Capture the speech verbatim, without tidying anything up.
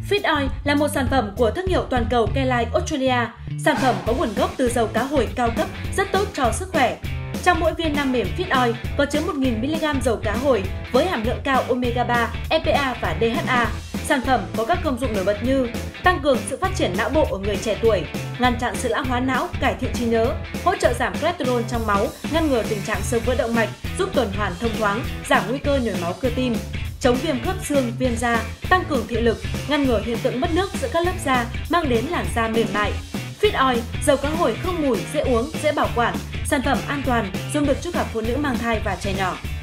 Fit Oil là một sản phẩm của thương hiệu toàn cầu Keline Australia. Sản phẩm có nguồn gốc từ dầu cá hồi cao cấp, rất tốt cho sức khỏe. Trong mỗi viên nang mềm Fit Oil có chứa một nghìn mi-li-gam dầu cá hồi với hàm lượng cao omega ba, e pê a và đê hát a. Sản phẩm có các công dụng nổi bật như tăng cường sự phát triển não bộ ở người trẻ tuổi, ngăn chặn sự lão hóa não, cải thiện trí nhớ, hỗ trợ giảm cholesterol trong máu, ngăn ngừa tình trạng xơ vữa động mạch, giúp tuần hoàn thông thoáng, giảm nguy cơ nhồi máu cơ tim, chống viêm khớp xương, viêm da, tăng cường thị lực, ngăn ngừa hiện tượng mất nước giữa các lớp da, mang đến làn da mềm mại. Fit Oil, dầu cá hồi không mùi, dễ uống, dễ bảo quản, sản phẩm an toàn, dùng được cho cả phụ nữ mang thai và trẻ nhỏ.